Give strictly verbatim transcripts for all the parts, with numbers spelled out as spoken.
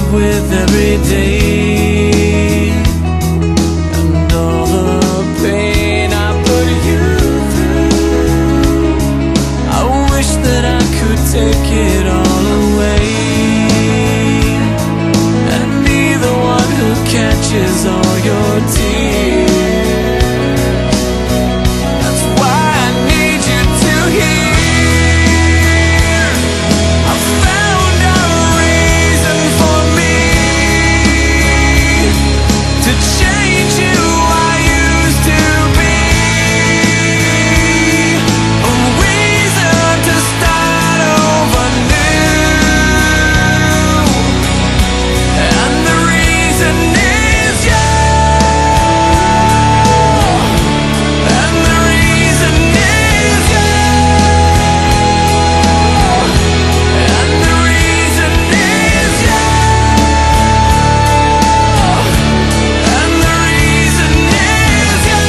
with every day, and all the pain I put you through. I wish that I could take it all away and be the one who catches all your tears. That's why I need you to hear. I found a reason for me to change who I used to be, a reason to start over new, and the reason is you, and the reason is you, and the reason is you, and the reason is you.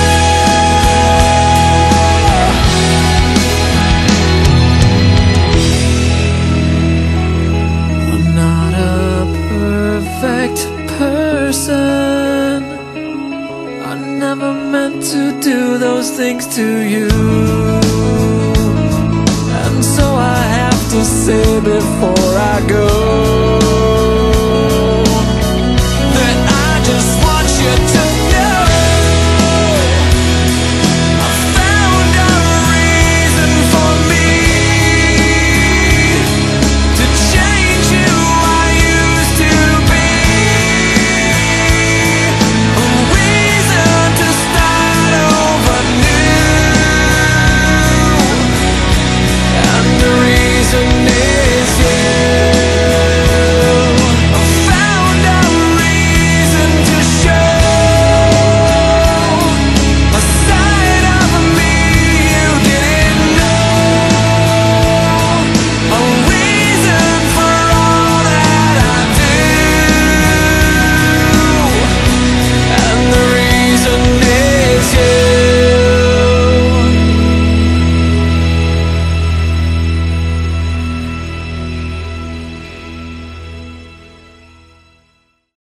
I'm not a perfect person. I never meant to do those things to you, and so I have to say before I go,